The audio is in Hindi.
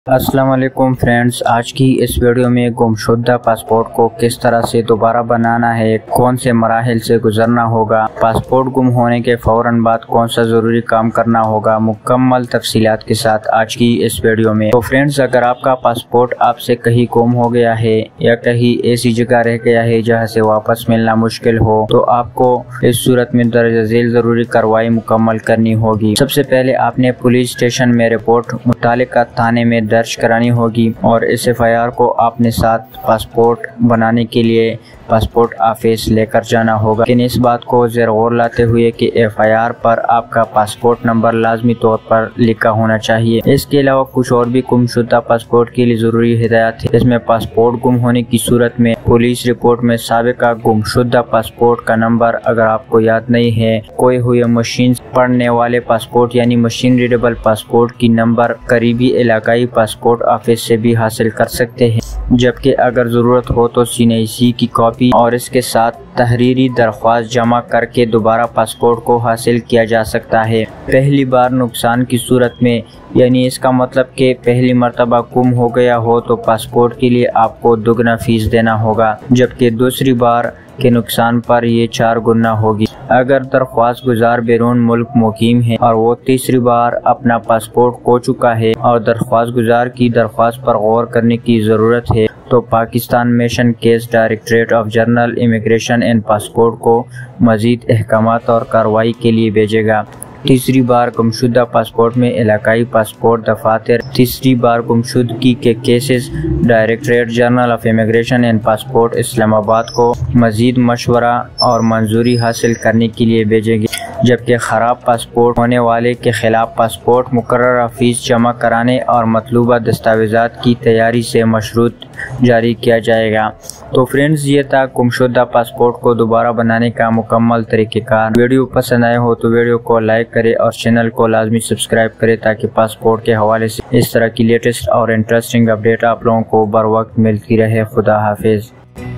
अस्सलाम वालेकुम फ्रेंड्स, आज की इस वीडियो में गुमशुदा पासपोर्ट को किस तरह से दोबारा बनाना है, कौन से मराहिल से गुजरना होगा, पासपोर्ट गुम होने के फौरन बाद कौन सा जरूरी काम करना होगा, मुकम्मल तफसीलात के साथ आज की इस वीडियो में। तो फ्रेंड्स, अगर आपका पासपोर्ट आपसे कहीं गुम हो गया है या कहीं ऐसी जगह रह गया है जहाँ से वापस मिलना मुश्किल हो, तो आपको इस सूरत में दर्ज झेल जरूरी कार्रवाई मुकम्मल करनी होगी। सबसे पहले आपने पुलिस स्टेशन में रिपोर्ट मुतालिका थाने में दर्ज करानी होगी और इस FIR को आपने साथ पासपोर्ट बनाने के लिए पासपोर्ट ऑफिस लेकर जाना होगा। लेकिन इस बात को ज़ेर गौर लाते हुए कि FIR पर आपका पासपोर्ट नंबर लाजमी तौर पर लिखा होना चाहिए। इसके अलावा कुछ और भी गुमशुदा पासपोर्ट के लिए जरूरी हिदायत है। इसमें पासपोर्ट गुम होने की सूरत में पुलिस रिपोर्ट में साबिका गुमशुदा पासपोर्ट का नंबर अगर आपको याद नहीं है, कोई हुई मशीन पढ़ने वाले पासपोर्ट यानी मशीन रीडेबल पासपोर्ट की नंबर करीबी इलाकाई पासपोर्ट ऑफिस से भी हासिल कर सकते हैं। जबकि अगर जरूरत हो तो CNIC की कॉपी और इसके साथ तहरीरी दरख्वास्त जमा करके दोबारा पासपोर्ट को हासिल किया जा सकता है। पहली बार नुकसान की सूरत में, यानी इसका मतलब कि पहली मर्तबा गुम हो गया हो, तो पासपोर्ट के लिए आपको दुगना फीस देना होगा, जबकि दूसरी बार के नुकसान पर ये 4 गुना होगी। अगर दरख्वास्त गुजार बैरून मुल्क मुकीम है और वो तीसरी बार अपना पासपोर्ट खो चुका है और दरख्वास्त गुजार की दरख्वास्त पर गौर करने की जरूरत है, तो Pakistan mission case directorate of general immigration and passport को मजीद अहकामात और कार्रवाई के लिए भेजेगा। तीसरी बार गुमशुदा पासपोर्ट में इलाकाई पासपोर्ट दफातर तीसरी बार गुमशुदगी के cases directorate general of immigration and passport Islamabad को मजीद मशवरा और मंजूरी हासिल करने के लिए भेजेगी। जबकि ख़राब पासपोर्ट होने वाले के खिलाफ पासपोर्ट मुकर्ररा फीस जमा कराने और मतलूबा दस्तावेजात की तैयारी से मशरूत जारी किया जाएगा। तो फ्रेंड्स, ये था गुमशुदा पासपोर्ट को दोबारा बनाने का मुकम्मल तरीक़ेकार। वीडियो पसंद आए हो तो वीडियो को लाइक करें और चैनल को लाजमी सब्सक्राइब करें ताकि पासपोर्ट के हवाले से इस तरह की लेटेस्ट और इंटरेस्टिंग अपडेट आप लोगों को बर वक्त मिलती रहे। खुदा हाफिज।